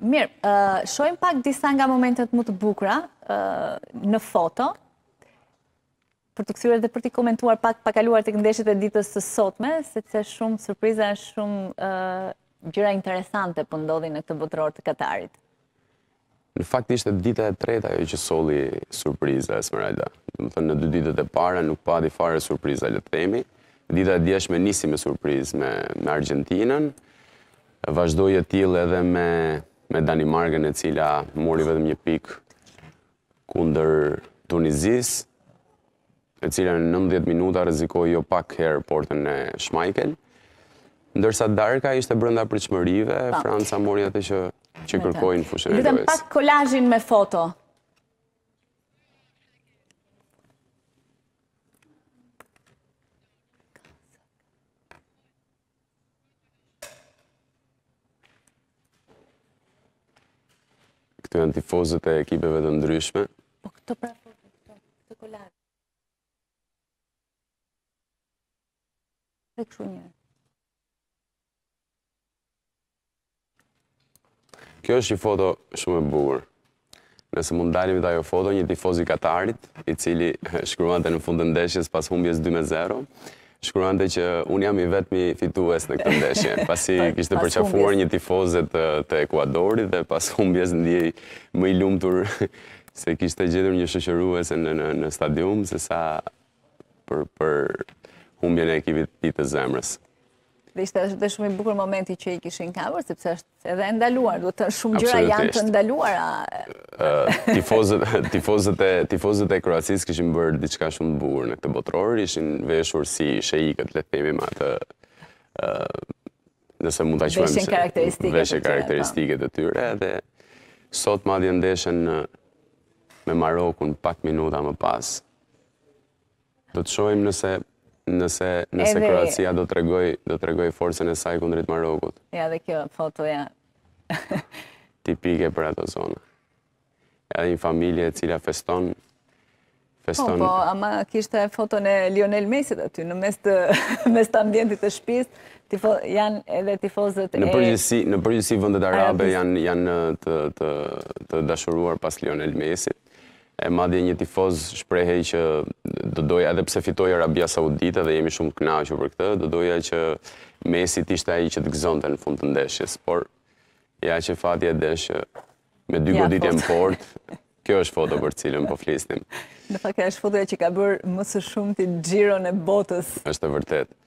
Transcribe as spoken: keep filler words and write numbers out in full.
Mirë, uh, shojmë pak disa nga momentet më të bukura uh, në foto, për të kthyer dhe për t'i komentuar pak pakaluar tek ndeshjet e ditës së sotme, sepse shumë surpriza, shumë uh, gjëra interesante po ndodhin në këtë botëror të Katarit. Në fakt ishte dita e treta ajo që solli surpriza Esmeralda. Do të thënë në dy ditët e para nuk pati fare surpriza, le të themi. Dita e djeshme nisi me surprizë me, me Argentinën. Vazhdoi e tillë edhe me, me Danimarkën, e cila mori vetëm një pikë kundër Tunizisë, e cila në nëntëdhjetë minuta rrezikoi jo pak herë portën e Schmeichel. Ndërsa darka ishte brenda pritshmërive, Franca mori atë që, që kërkoi në fushën e lojës. Lutem pak kolazhin me foto. Këtu janë tifozët e ekipeve të ndryshme. Po këto pra foto, këto, këto kolazh. Tek kështu një. Kjo është një foto shumë e bukur. Nëse mund dalim të ajo foto, një tifoz i Katarit, i cili shkruante në fund të ndeshjes pas humbjes dy me zero, shkruante që unë jam i vetmi fitues në këtë ndeshje, pasi kishte përqafuar një tifoze të, të Ekuadorit dhe pas humbjes ndjej më i lumtur se kishte gjetur një shoqëruese në, në, në stadium, se sa për, për humbjen e ekipit të zemrës. Dhe ishte dhe shumë i bukur momenti që i kishin kapur, sepse është edhe ndaluar, duhet të shumë gjëra janë të ndaluara. Uh, tifozët, tifozët, e, tifozët e Kroacisë kishin bërë diçka shumë të bukur në këtë botëror, ishin veshur si sheikët, le të themi me atë, uh, nëse mund ta quajmë veshjen karakteristike, veshje karakteristike të tyre, dhe sot madje ndeshen me Marokun pak minuta më pas. Do të shohim nëse nëse, nëse Edhe... Kroacia do të tregoj do të tregoj forcën e saj kundrit Marokut. Ja, dhe kjo foto ja. Tipike për ato zonë. Edhe një familje e cila feston feston. Po, po, ama kishte foton e Lionel Mesit aty në mes të mes të ambientit të shtëpisë, tifo, janë edhe tifozët në e përgjithësi në përgjithësi vendet arabe janë janë të të të dashuruar pas Lionel Mesit. E madje një tifoz shprehej që do doja, edhe pse fitoi Arabia Saudite dhe jemi shumë të kënaqur për këtë, do doja që Messi të ishte ai që të gëzonte në fund të ndeshjes, por ja që fati e desh me dy ja, goditje në port. Kjo është foto për cilën po flisnim. Në fakt është fotoja që ka bërë më së shumti xhiron e botës. Është e vërtet.